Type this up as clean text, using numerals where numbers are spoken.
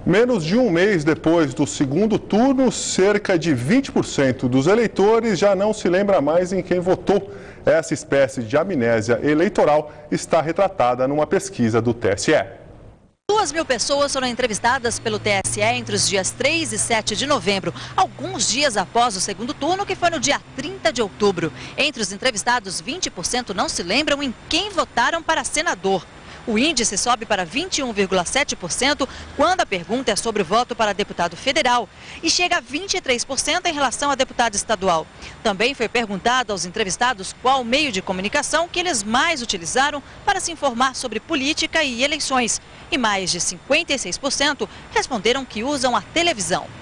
Menos de um mês depois do segundo turno, cerca de 20% dos eleitores já não se lembra mais em quem votou. Essa espécie de amnésia eleitoral está retratada numa pesquisa do TSE. 2.000 pessoas foram entrevistadas pelo TSE entre os dias 3 e 7 de novembro, alguns dias após o segundo turno, que foi no dia 30 de outubro. Entre os entrevistados, 20% não se lembram em quem votaram para senador. O índice sobe para 21,7% quando a pergunta é sobre o voto para deputado federal e chega a 23% em relação a deputado estadual. Também foi perguntado aos entrevistados qual meio de comunicação que eles mais utilizaram para se informar sobre política e eleições. E mais de 56% responderam que usam a televisão.